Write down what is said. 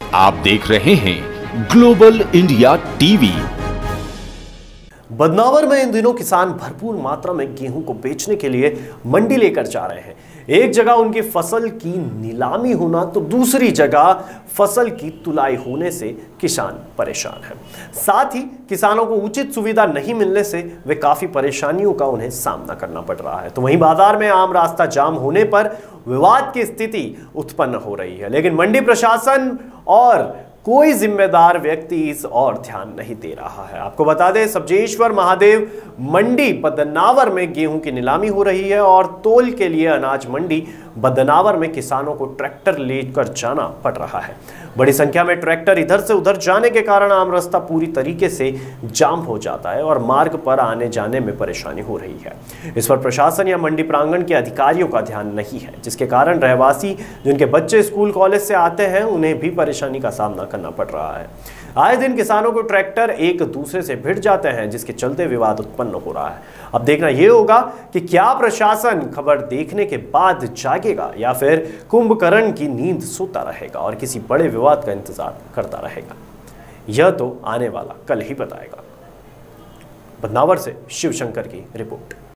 आप देख रहे हैं ग्लोबल इंडिया टीवी। बदनावर में इन दिनों किसान भरपूर मात्रा में गेहूं को बेचने के लिए मंडी लेकर जा रहे हैं। एक जगह उनकी फसल की नीलामी होना तो दूसरी जगह फसल की तुलाई होने से किसान परेशान हैं। साथ ही किसानों को उचित सुविधा नहीं मिलने से वे काफी परेशानियों का उन्हें सामना करना पड़ रहा है। तो वहीं बाजार में आम रास्ता जाम होने पर विवाद की स्थिति उत्पन्न हो रही है, लेकिन मंडी प्रशासन और कोई जिम्मेदार व्यक्ति इस और ध्यान नहीं दे रहा है। आपको बता दें, सब्जेश्वर महादेव मंडी बदनावर में गेहूं की नीलामी हो रही है और तोल के लिए अनाज मंडी बदनावर में किसानों को ट्रैक्टर लेकर जाना पड़ रहा है। बड़ी संख्या में ट्रैक्टर इधर से उधर जाने के कारण आम रास्ता पूरी तरीके से जाम हो जाता है और मार्ग पर आने जाने में परेशानी हो रही है। इस पर प्रशासन या मंडी प्रांगण के अधिकारियों का ध्यान नहीं है, जिसके कारण रहवासी जिनके बच्चे स्कूल कॉलेज से आते हैं उन्हें भी परेशानी का सामना करना पड़ रहा है। आए दिन किसानों को ट्रैक्टर एक दूसरे से भिड़ जाते हैं, जिसके चलते विवाद उत्पन्न हो रहा है। अब देखना यह होगा कि क्या प्रशासन खबर देखने के बाद जागेगा या फिर कुंभकर्ण की नींद सोता रहेगा और किसी बड़े विवाद का इंतजार करता रहेगा। यह तो आने वाला कल ही बताएगा। बदनावर से शिवशंकर की रिपोर्ट।